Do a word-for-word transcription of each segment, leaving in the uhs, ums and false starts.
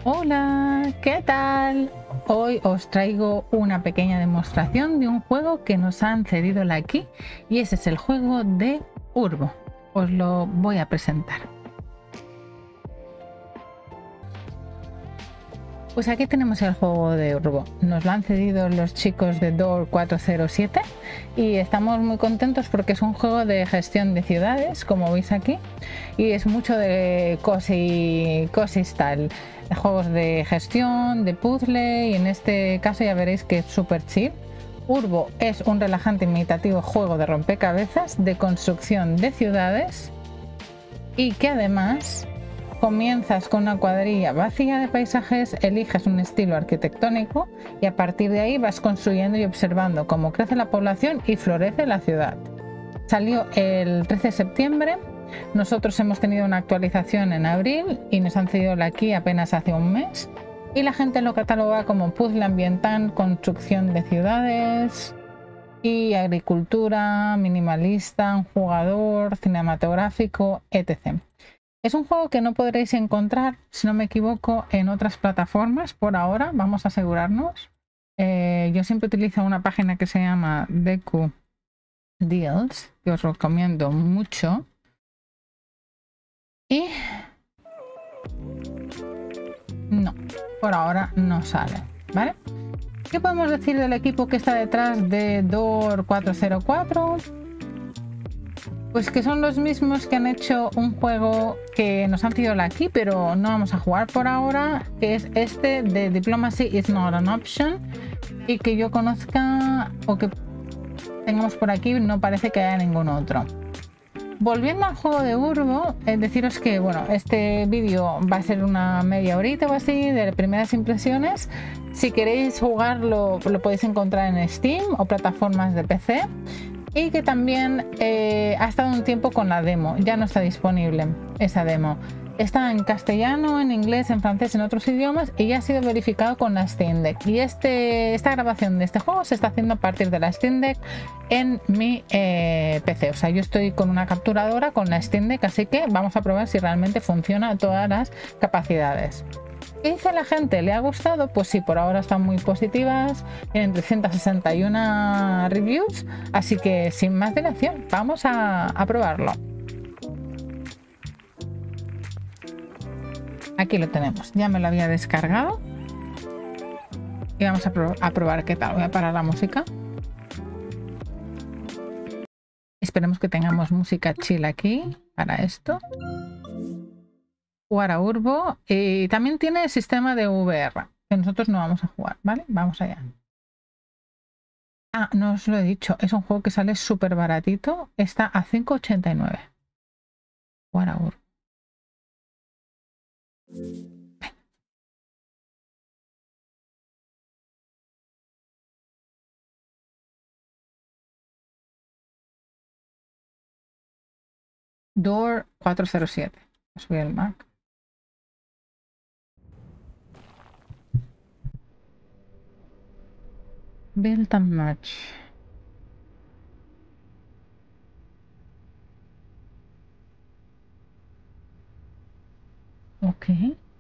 Hola, ¿qué tal? Hoy os traigo una pequeña demostración de un juego que nos han cedido la aquí y ese es el juego de Urbo. Os lo voy a presentar. Pues aquí tenemos el juego de Urbo. Nos lo han cedido los chicos de Door cuatro cero siete y estamos muy contentos porque es un juego de gestión de ciudades, como veis aquí, y es mucho de cozy, cozy style. Juegos de gestión, de puzzle, y en este caso ya veréis que es súper chill. Urbo es un relajante imitativo juego de rompecabezas de construcción de ciudades y que además comienzas con una cuadrilla vacía de paisajes, eliges un estilo arquitectónico y a partir de ahí vas construyendo y observando cómo crece la población y florece la ciudad. Salió el trece de septiembre. Nosotros hemos tenido una actualización en abril y nos han cedido la aquí apenas hace un mes y la gente lo cataloga como puzzle ambiental, construcción de ciudades y agricultura, minimalista, un jugador, cinematográfico, etcétera. Es un juego que no podréis encontrar, si no me equivoco, en otras plataformas por ahora, vamos a asegurarnos. Eh, yo siempre utilizo una página que se llama Deku Deals, que os recomiendo mucho. Y no, por ahora no sale, ¿vale? ¿Qué podemos decir del equipo que está detrás de Door cuatro cero cuatro? Pues que son los mismos que han hecho un juego que nos han tirado aquí, pero no vamos a jugar por ahora, que es este de Diplomacy is not an option, y que yo conozca o que tengamos por aquí no parece que haya ningún otro. Volviendo al juego de Urbo, eh, deciros que bueno, este vídeo va a ser una media horita o así de primeras impresiones. Si queréis jugarlo lo podéis encontrar en Steam o plataformas de P C y que también eh, ha estado un tiempo con la demo, ya no está disponible esa demo. Está en castellano, en inglés, en francés, en otros idiomas y ya ha sido verificado con la Steam Deck. Y este, esta grabación de este juego se está haciendo a partir de la Steam Deck en mi eh, P C. O sea, yo estoy con una capturadora con la Steam Deck, así que vamos a probar si realmente funciona a todas las capacidades. ¿Qué dice la gente? ¿Le ha gustado? Pues sí, por ahora están muy positivas, tienen trescientas sesenta y una reviews, así que sin más dilación, vamos a, a probarlo. Aquí lo tenemos, ya me lo había descargado y vamos a, pro a probar qué tal. Voy a parar la música. Esperemos que tengamos música chill aquí para esto. Jugar a Urbo y también tiene sistema de V R que nosotros no vamos a jugar, ¿vale? Vamos allá. Ah, no os lo he dicho, es un juego que sale súper baratito, está a cinco ochenta y nueve. Jugar a Urbo. Door cuatro cero siete. Subir el Mac. Build and match. Ok.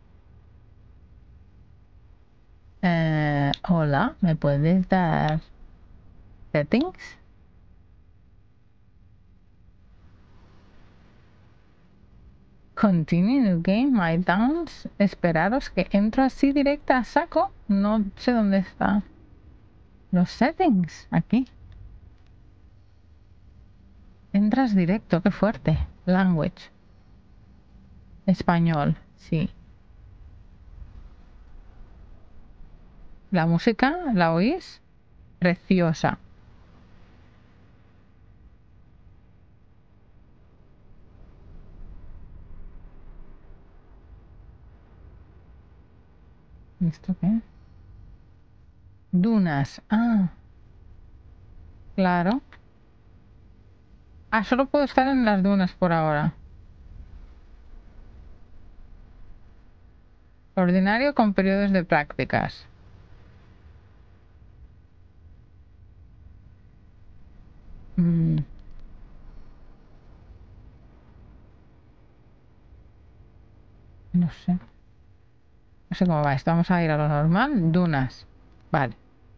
Eh, hola, ¿me puedes dar settings? Continue new game, my downs. Esperaros que entro así directa a saco. No sé dónde están los settings. Aquí. Entras directo, qué fuerte. Language. Español, sí. La música, ¿la oís? Preciosa. ¿Esto qué? Dunas. Ah, claro. Ah, solo puedo estar en las dunas por ahora. Ordinario con periodos de prácticas. Mm. No sé. No sé cómo va esto. Vamos a ir a lo normal. Dunas. Vale.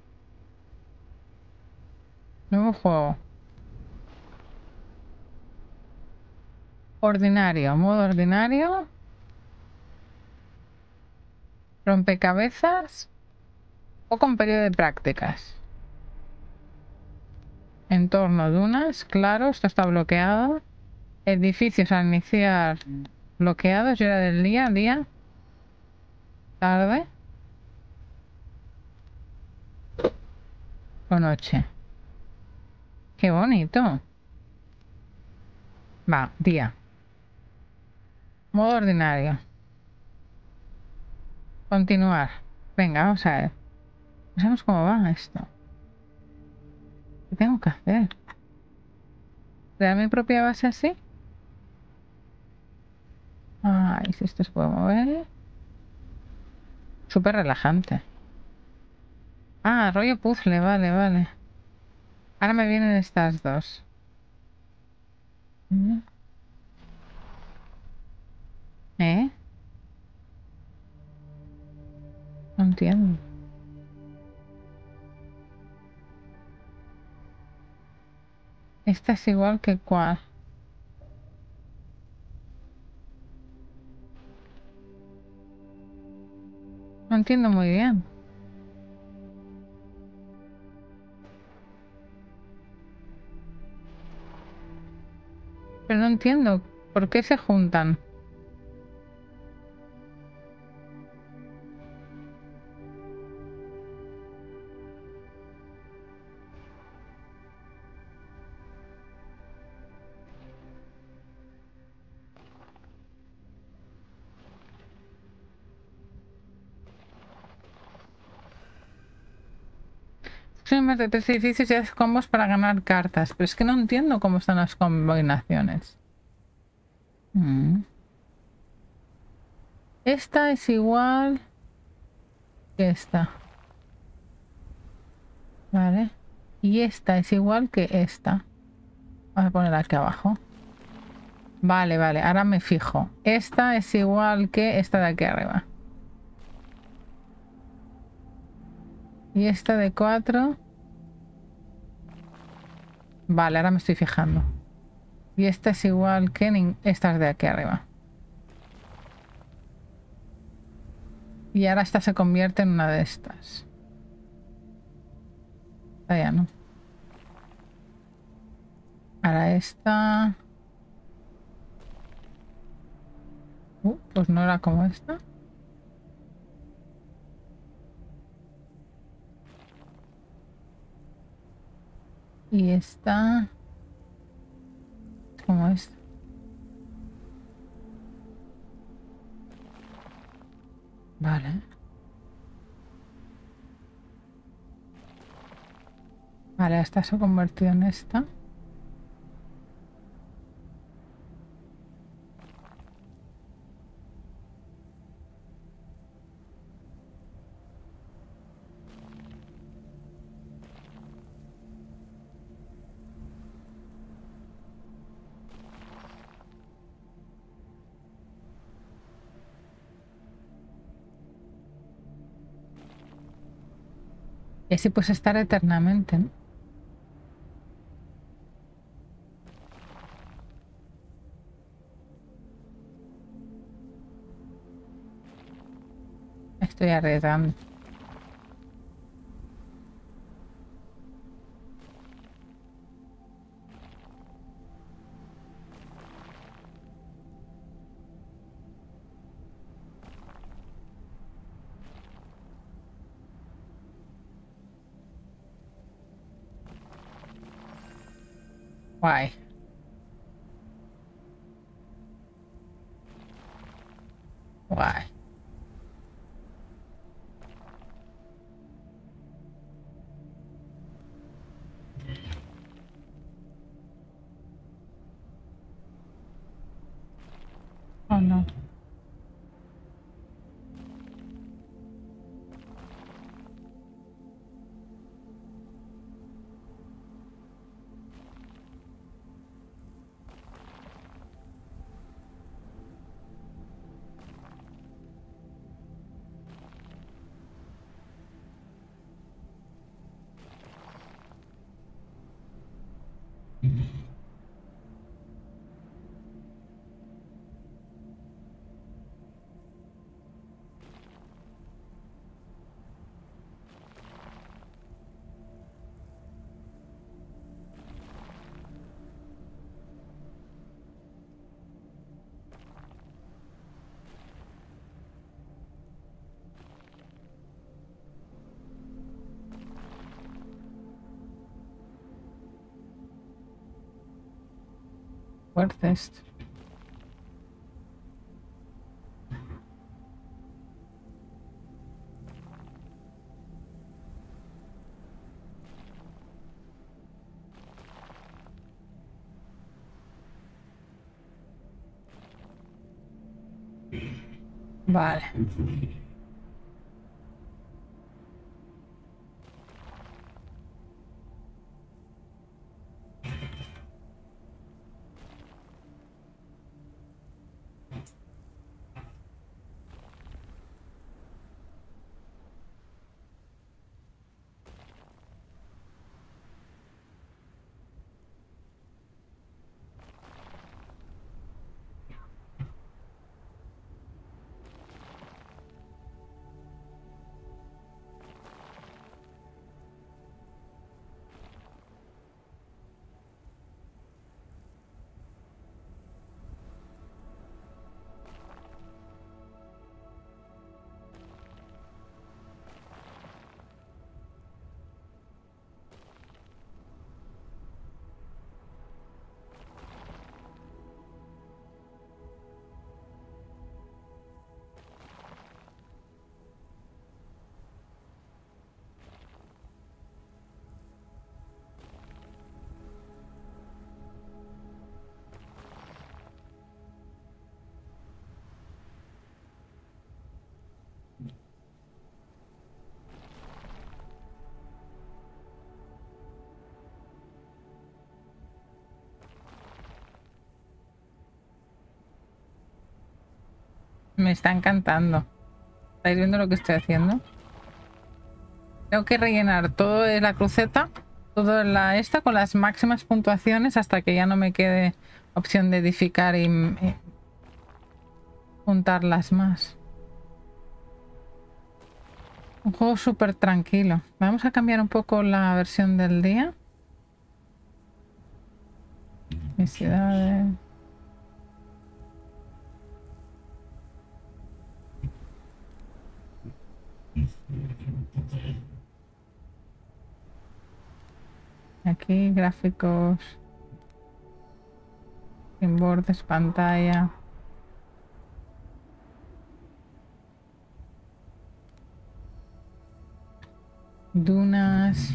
Nuevo juego. Ordinario. Modo ordinario. Rompecabezas. O con periodo de prácticas. Entorno, dunas. Claro, esto está bloqueado. Edificios al iniciar bloqueados. Yo era del día, día. Tarde. O noche. Qué bonito. Va, día. Modo ordinario. Continuar. Venga, vamos a ver. No sabemos cómo va esto. ¿Qué tengo que hacer? ¿Crear mi propia base así? Ay, si esto se puede mover. Súper relajante. Ah, rollo puzzle, vale, vale. Ahora me vienen estas dos. ¿Eh? No entiendo. Esta es igual que cuál. No entiendo muy bien. Pero no entiendo por qué se juntan. Son más de tres edificios y haces combos para ganar cartas. Pero es que no entiendo cómo están las combinaciones. Mm. Esta es igual que esta. Vale. Y esta es igual que esta. Vamos a poner aquí abajo. Vale, vale. Ahora me fijo. Esta es igual que esta de aquí arriba. Y esta de cuatro. Vale, ahora me estoy fijando. Y esta es igual que estas de aquí arriba. Y ahora esta se convierte en una de estas. Esta ya no. Ahora esta... Uh, pues no era como esta. Y esta... como esta. Vale. Vale, esta se ha convertido en esta. Y así puedes estar eternamente, ¿no? Estoy arriesgando. Guay. Guay. Oh, no. fuerte esto. Vale. Me está encantando. ¿Estáis viendo lo que estoy haciendo? Tengo que rellenar todo de la cruceta, toda la esta con las máximas puntuaciones hasta que ya no me quede opción de edificar y, y juntarlas más. Un juego súper tranquilo. Vamos a cambiar un poco la versión del día. Mis ciudades. Aquí gráficos. Sin bordes, pantalla. Dunas.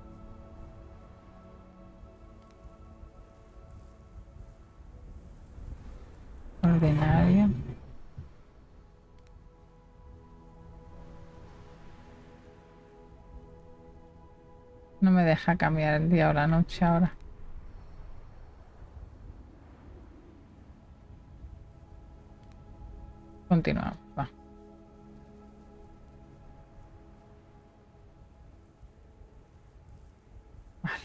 Ordinario. No me deja cambiar el día o la noche ahora. Continuamos. Va. Vale.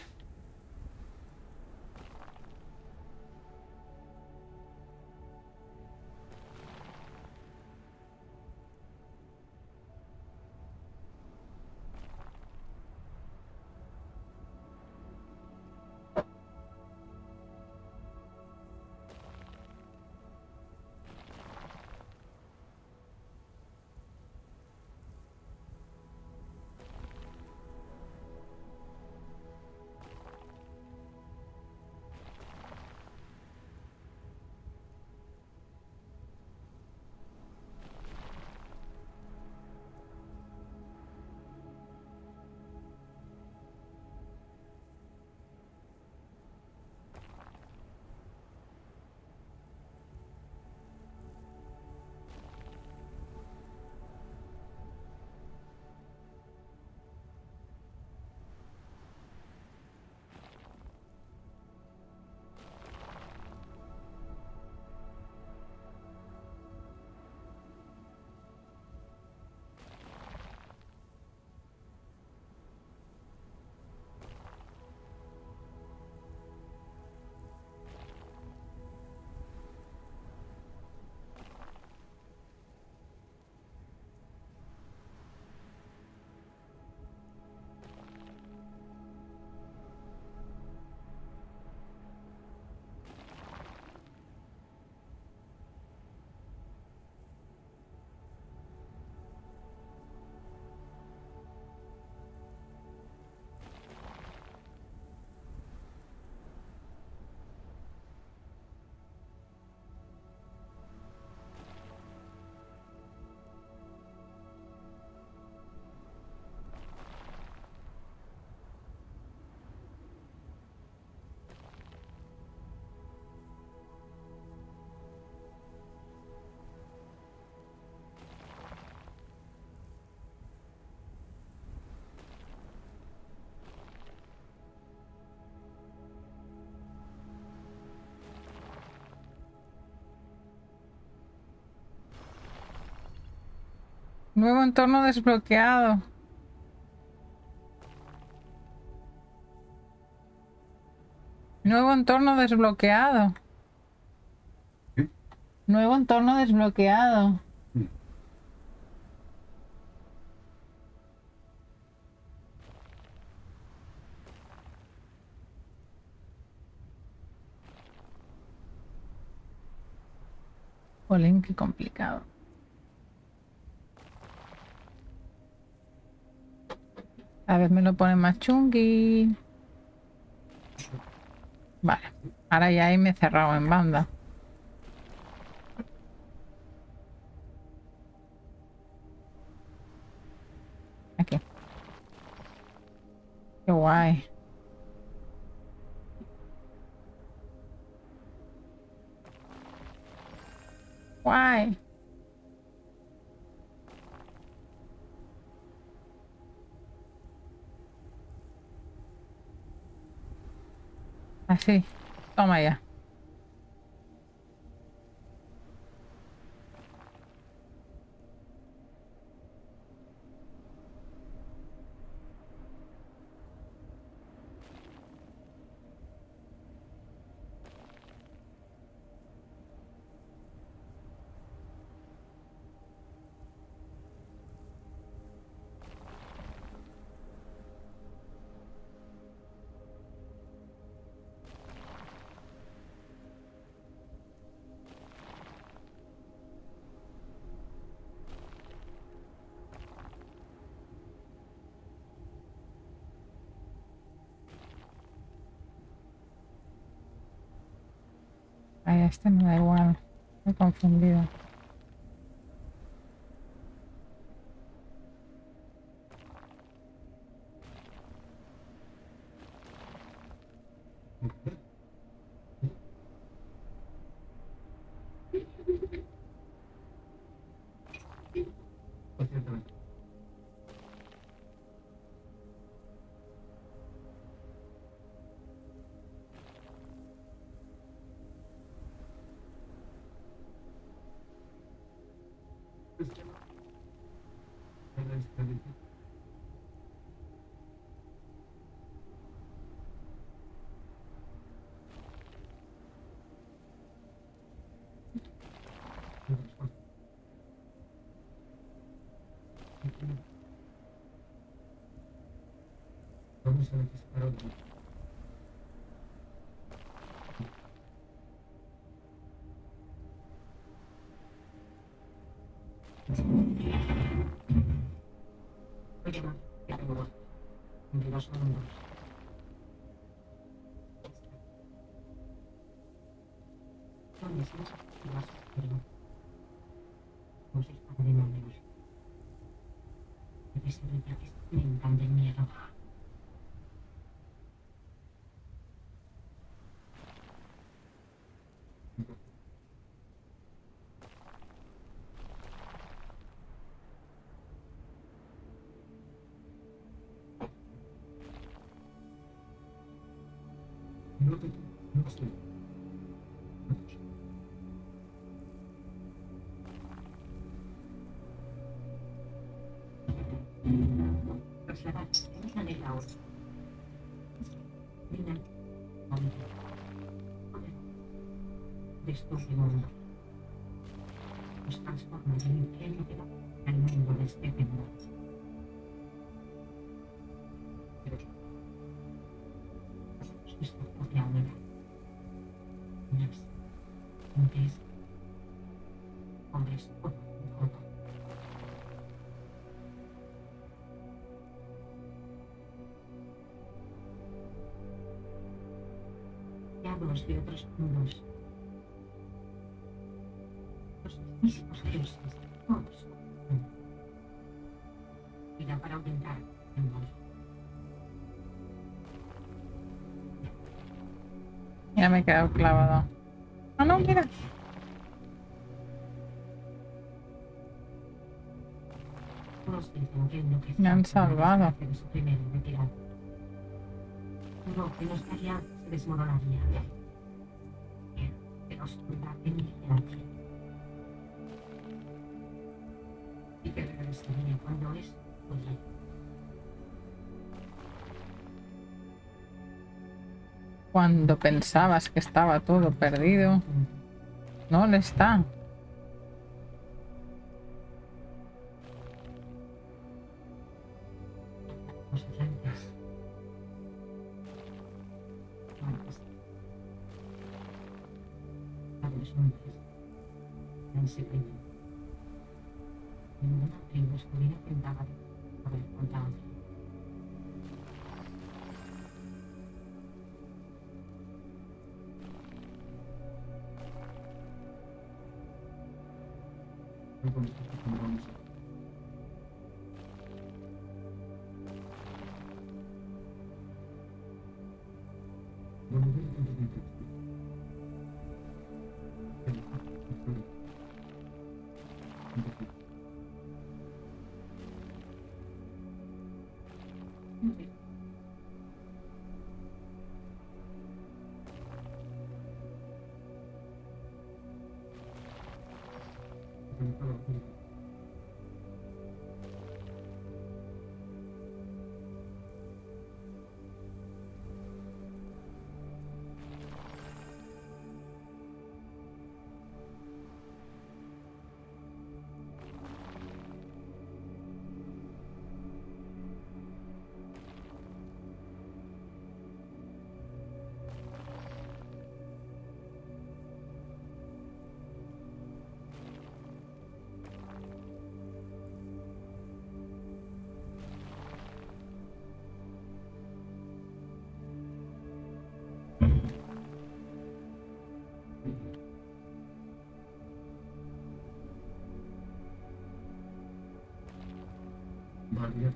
Nuevo entorno desbloqueado. Nuevo entorno desbloqueado. ¿Qué? Nuevo entorno desbloqueado. Mm. Jolín, qué complicado. A ver, me lo pone más chungui. Vale. Ahora ya ahí me he cerrado en banda. Aquí. Qué guay. Guay. Así. Toma ya. Ay, este me da igual. Me he confundido. Ciertamente. Vamos a necesitar otro. Oye, ma, que tengo dos. veintidós segundos. ¿Dónde estás? Vas, perdón. No se está de nuevo. Debe ser el que me encanta el miedo. No te no sé. Trasladar esa de la otra. Mira, de esto que mundo. Nos transforma en infierno que va al mundo de este mundo. Pero esto por la hora. Unas, hombres, hombres, todo, todo. Diablos de otros mundos. Los mismos dioses, todos. Mira para aumentar el mundo. Ya me he quedado clavado. Ah, no, mira. Todos dicen que enloquecer Me han salvado. de su primera retirada. No, que no estaría, se desmoronaría. Que nos da en vigilancia. y que regresaría cuando es posible. Cuando pensabas que estaba todo perdido, no lo está. Los agentes. Antes. Varios hombres. Nancy primero. Ninguna tribu estuviera tentada de haber contado. Vale.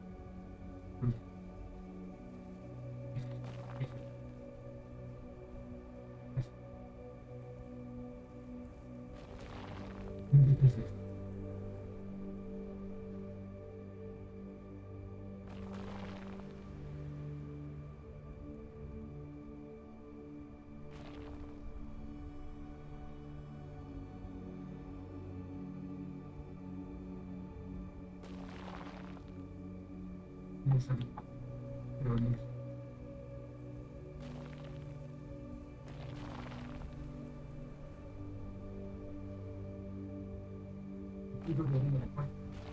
No sabía, pero no. Y lo de la paz.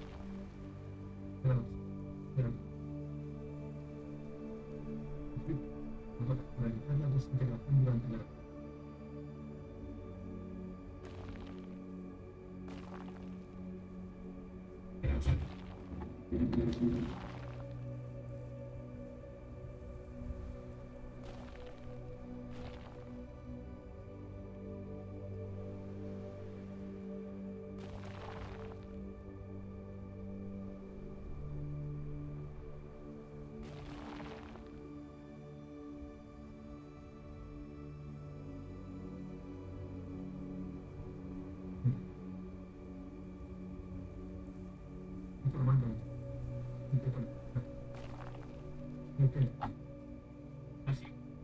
Pero, pero. Ahora, para evitar la desintegración durante la. Informando. Así.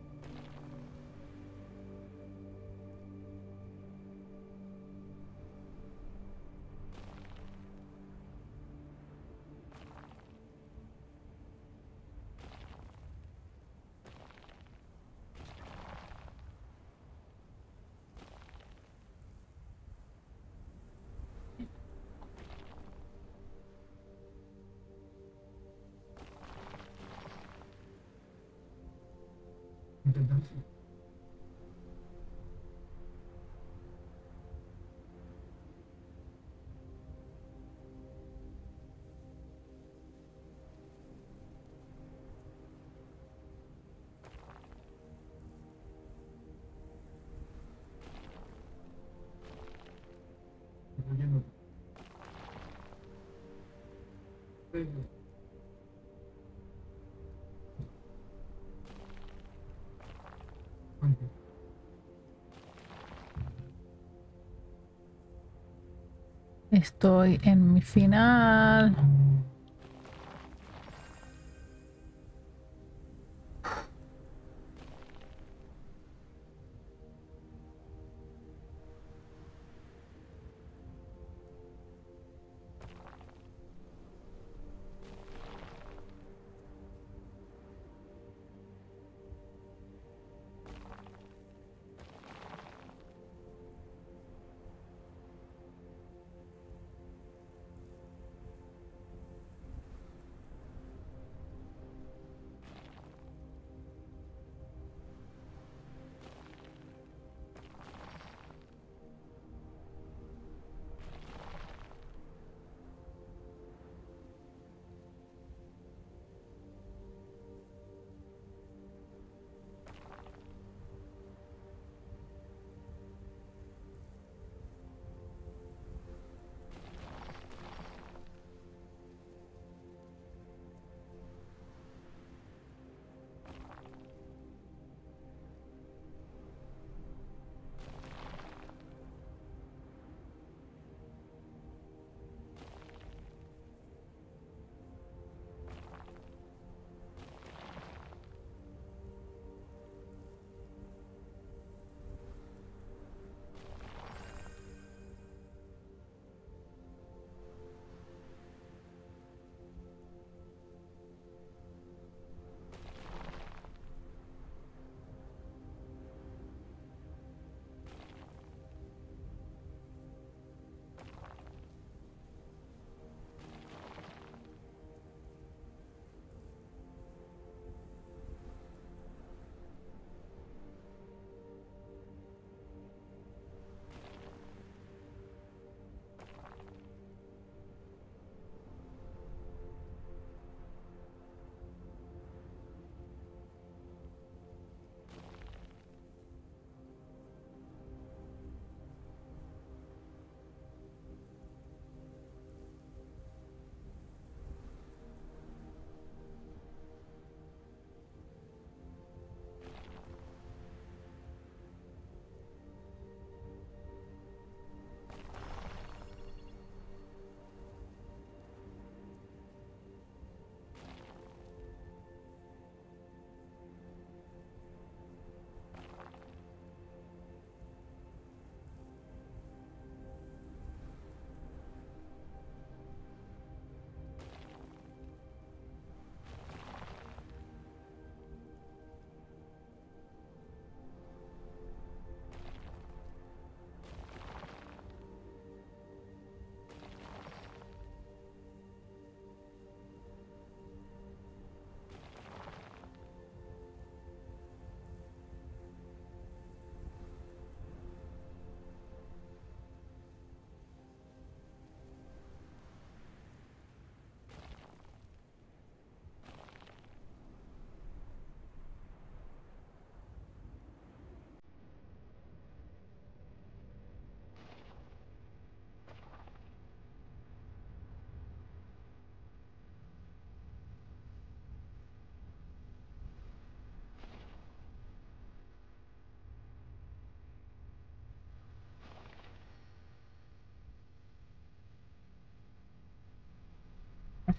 Intentamos. Incluyendo. Pero. Antes. Estoy en mi final.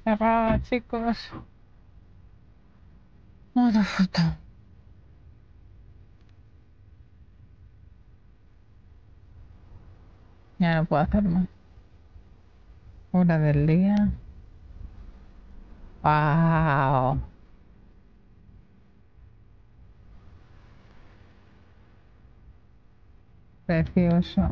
Cerrada, chicos. Otra foto. Ya no puedo hacer más. Hora del día. ¡Wow! Precioso.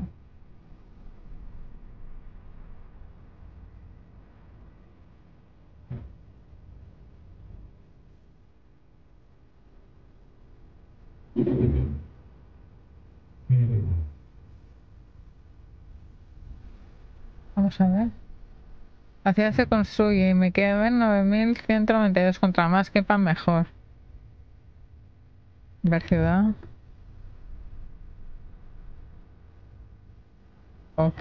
Vamos a ver. La ciudad se construye y me quedan nueve mil ciento noventa y dos. Contra más quepan mejor. Ver ciudad. Ok.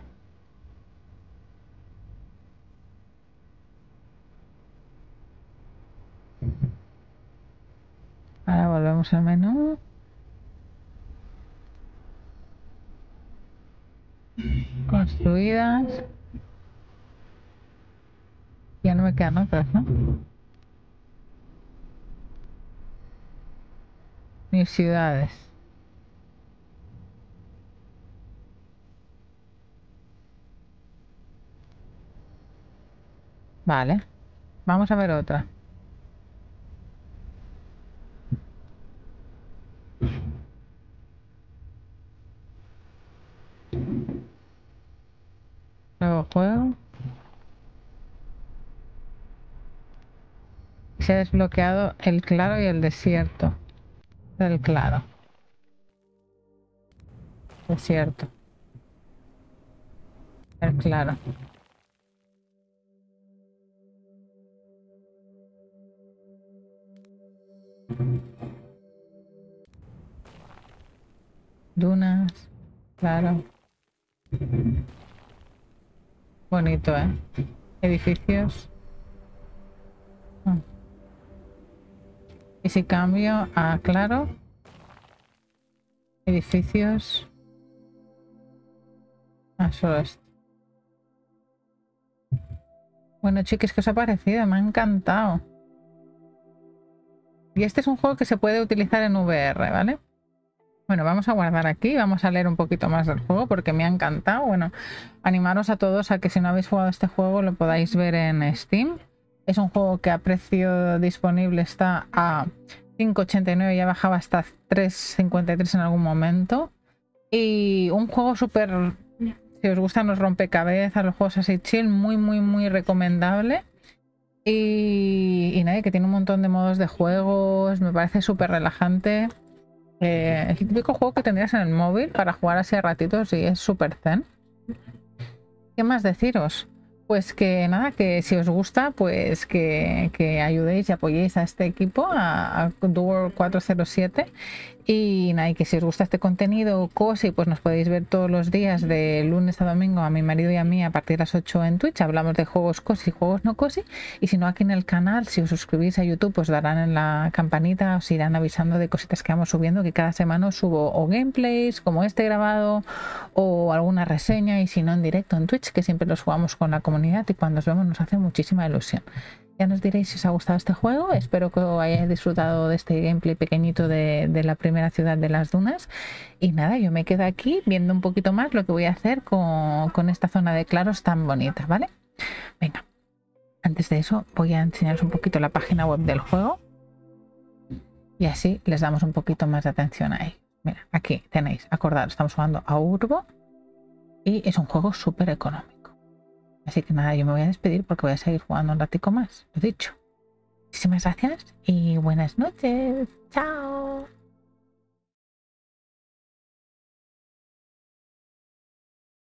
Ahora volvemos al menú. Construidas. Ya no me quedan otras, ¿no? Mis ciudades. Vale. Vamos a ver otra. Nuevo juego. Se ha desbloqueado el claro y el desierto. El claro. Desierto. El claro. Dunas. Claro. Bonito, ¿eh? Edificios. Ah. Y si cambio a claro. Edificios. Ah, solo esto. Bueno, chicos, ¿qué os ha parecido? Me ha encantado. Y este es un juego que se puede utilizar en V R, ¿vale? Bueno, vamos a guardar aquí, vamos a leer un poquito más del juego porque me ha encantado. Bueno, animaros a todos a que si no habéis jugado este juego lo podáis ver en Steam. Es un juego que a precio disponible está a cinco ochenta y nueve, ya bajaba hasta tres cincuenta y tres en algún momento. Y un juego súper, si os gustan los rompecabezas, los juegos así chill, muy muy muy recomendable. Y, y nada, que tiene un montón de modos de juegos, me parece súper relajante. Eh, es el típico juego que tendrías en el móvil para jugar así a ratitos y es súper zen. ¿Qué más deciros? Pues que nada, que si os gusta, pues que, que ayudéis y apoyéis a este equipo, a, a Door cuatro cero siete. Y nada, y que si os gusta este contenido cosi, pues nos podéis ver todos los días de lunes a domingo a mi marido y a mí a partir de las ocho en Twitch. Hablamos de juegos cosi y juegos no cosi. Y si no, aquí en el canal, si os suscribís a YouTube, pues darán en la campanita, os irán avisando de cositas que vamos subiendo, que cada semana os subo o gameplays como este grabado o alguna reseña, y si no en directo en Twitch, que siempre los jugamos con la comunidad y cuando os vemos nos hace muchísima ilusión. Ya nos diréis si os ha gustado este juego. Espero que hayáis disfrutado de este gameplay pequeñito de, de la primera ciudad de las dunas. Y nada, yo me quedo aquí viendo un poquito más lo que voy a hacer con, con esta zona de claros tan bonita, ¿vale? Venga, antes de eso voy a enseñaros un poquito la página web del juego. Y así les damos un poquito más de atención ahí. Mira, aquí tenéis, acordaros, estamos jugando a Urbo. Y es un juego súper económico. Así que nada, yo me voy a despedir porque voy a seguir jugando un ratico más, lo dicho. Muchísimas gracias y buenas noches. Chao.